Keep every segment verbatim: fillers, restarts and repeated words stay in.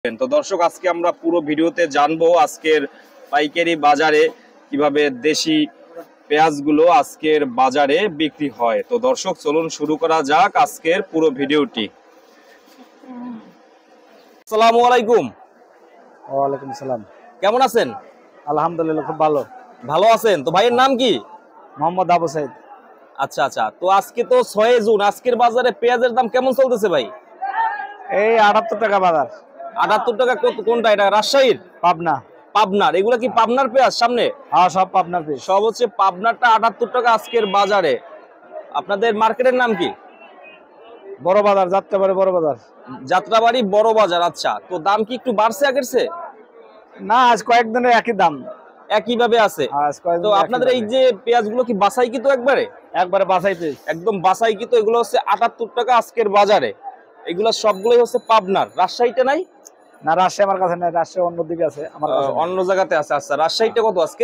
তো দর্শক, আজকে আমরা পুরো ভিডিওতে জানবো আজকের পাইকারি বাজারে কিভাবে দেশি পেঁয়াজগুলো আজকের বাজারে বিক্রি হয়। তো দর্শক, চলুন শুরু করা যাক আজকের পুরো ভিডিওটি। আসসালামু আলাইকুম। ওয়ালাইকুম আসসালাম। কেমন আছেন? আলহামদুলিল্লাহ, খুব ভালো। ভালো আছেন তো? ভাইয়ের নাম কি? মোহাম্মদ আবু সাইদ। আচ্ছা আচ্ছা, তো আজকে তো ছয় জুন, আজকের বাজারে পেঁয়াজের দাম কেমন চলতেছে ভাই? এই আটাত্তর টাকা বাজার। আটাত্তর টাকা? কোনটা এটা? রাজশাহীর? পাবনা। পাবনার? এগুলা কি পাবনার পেঁয়াজ সামনে? হ্যাঁ, সব পাবনার পেঁয়াজ। সব হচ্ছে পাবনারটা আটাত্তর টাকা আজকের বাজারে। আপনাদের মার্কেটের নাম কি? বড় বাজার, যাত্রাবাড়ি বড় বাজার। যাত্রাবাড়ি বড় বাজার। আচ্ছা, তো দাম কি একটু বাড়ছে আগের চেয়ে? না, আজ কয়েকদিনের একই দাম, একই ভাবে আছে। তো আপনাদের এই যে পেঁয়াজগুলো কি বাছাইকৃত? একবারে একবারে বাছাই পেঁয়াজ, একদম বাছাইকৃত। এগুলো হচ্ছে আটাত্তর টাকা আজকের বাজারে। এগুলো সবগুলোই হচ্ছে পাবনার। রাজশাহীতে নাই? না, রাজশাহী আমার কাছে নাই, রাজশাহী অন্যদিকে আছে, আমার কাছে অন্য জায়গাতে আছে। আচ্ছা, রাজশাহীতে কত আজকে?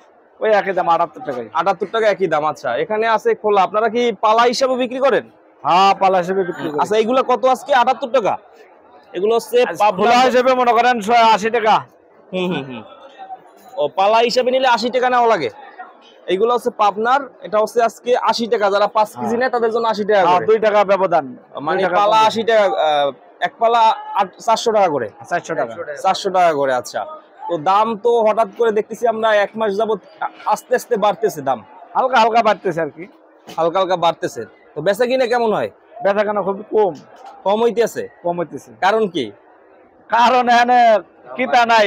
ওই একই দাম, আটাত্তর টাকাই। আটাত্তর টাকা একই দাম। আচ্ছা, এখানে আছে খোলা। আপনারা কি পালা হিসাবে বিক্রি করেন? হ্যাঁ, পালা হিসেবে বিক্রি করি। আচ্ছা, এগুলো কত আজকে? আটাত্তর টাকা। এগুলো হচ্ছে পালা হিসেবে মনে করেন আশি টাকা। হুম হুম হুম ও, পালা হিসাবে নিলে আশি টাকা নেওয়া লাগে। এইগুলো হচ্ছে পাবনার। এটা হচ্ছে আজকে আশি টাকা। যারা পাঁচ কেজি নেয় তাদের জন্য আশি টাকা করে। দুই টাকা ব্যবধান, মানে পালা আশি টাকা, এক পালা চারশো টাকা করে। চারশো টাকা চারশো টাকা করে। আচ্ছা, তো দাম তো হঠাৎ করে দেখতেছি আমরা এক মাস যাবত আস্তে আস্তে বাড়তেছে দাম। হালকা হালকা বাড়তেছে আর কি, হালকা হালকা বাড়তেছে। তো বেচা কিনে কেমন হয়? বেচা কেনা খুব কম। কম হইতেছে? কম হইতেছে। কারণ কি? কারণ এখানে কিতা নাই।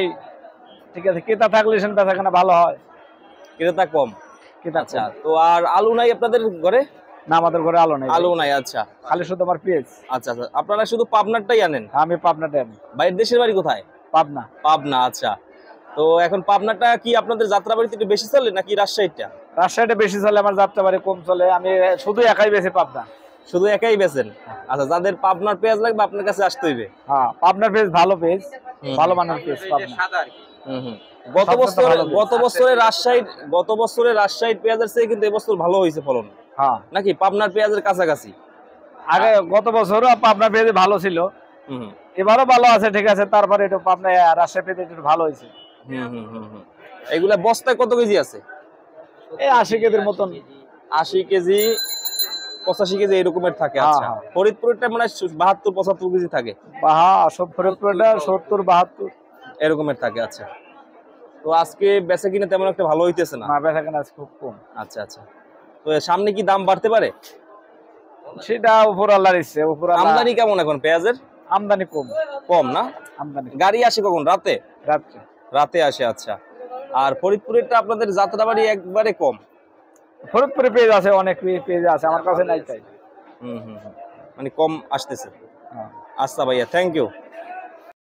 ঠিক আছে, ক্রেতা থাকলে বেচা কেনা ভালো হয়, ক্রেতা কম। আচ্ছা, তো আর আলু নাই আপনাদের ঘরে? না, আমাদের ঘরে আলু নাই। আলু নাই। আচ্ছা, খালি শুধু আমার পেঁয়াজ। আচ্ছা আচ্ছা, আপনারা শুধু পাবনারটাই আনেন? আমি পাবনাটা আনি। বাইরের দেশের বাড়ি কোথায়? পাবনা। পাবনা। আচ্ছা, তো এখন পাবনাটা কি আপনাদের যাত্রাবাড়িতে একটু বেশি চলে নাকি রাজশাহীটা? রাজশাহীটা বেশি চলে, আমার যাত্রাবাড়ি কম চলে। আমি শুধু একাই বেশি পাবনা। শুধু একাই বেচেন? আচ্ছা, যাদের পাবনার পেঁয়াজ লাগবে আপনার কাছে আসতে হইবে। হ্যাঁ, পাবনার পেঁয়াজ ভালো, পেঁয়াজ ভালো মানের পেঁয়াজ পাবনা। হুম হুম গত বছর গত বছরে রাজশাহীর গত বছরে রাজশাহীর পেঁয়াজের চেয়ে কিন্তু এবছর ভালো হয়েছে ফলন। হ্যাঁ, নাকি পাবনার পেঁয়াজের কাছাকাছি? আগে গত বছরও পাবনার পেঁয়াজ ভালো ছিল, হুম এবারও ভালো আছে। ঠিক আছে, তারপরে একটু পাবনা রাজশাহী পেঁয়াজ একটু ভালো হয়েছে। হুম হুম হুম হুম এগুলা বস্তায় কত কেজি আছে? এই আশি কেজির মতন। আশি কেজি, পঁচাশি কেজি এরকমের থাকে। আচ্ছা, ফরিদপুরটা মানে বাহাত্তর পঁচাত্তর কেজি থাকে। হ্যাঁ, সব ফরিদপুরটা সত্তর বাহাত্তর এরকমের থাকে। আচ্ছা, তো আজকে বেচা কিনে তেমন একটা ভালো হইতেছে না? না, বেচা কেনা খুব কম। আচ্ছা আচ্ছা, তো সামনে কি দাম বাড়তে পারে? সেটা উপর আল্লাহর ইচ্ছে। উপর আমদানি কেমন এখন পেঁয়াজের? আমদানি কম। কম না? আমদানি গাড়ি আসে কখন? রাতে? রাত্রে রাতে আসে। আচ্ছা, আর ফরিদপুরেরটা আপনাদের যাত্রাবাড়ি একবারে কম? ফরিদপুরে পেজ আছে, অনেক পেজ আছে, আমার কাছে নাই তাই। হুম হুম মানে কম আসতেছে। আচ্ছা ভাইয়া, থ্যাংক ইউ।